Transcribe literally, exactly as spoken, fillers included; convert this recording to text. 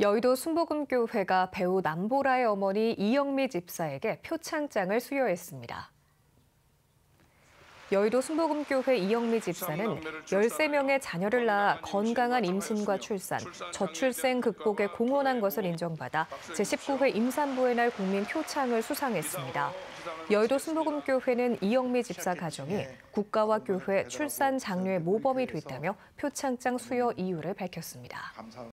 여의도 순복음교회가 배우 남보라의 어머니 이영미 집사에게 표창장을 수여했습니다. 여의도 순복음교회 이영미 집사는 열세 명의 자녀를 낳아 건강한 임신과 출산, 저출생 극복에 공헌한 것을 인정받아 제십구 회 임산부의 날 국민 표창을 수상했습니다. 여의도 순복음교회는 이영미 집사 가정이 국가와 교회 출산 장려의 모범이 됐다며 표창장 수여 이유를 밝혔습니다.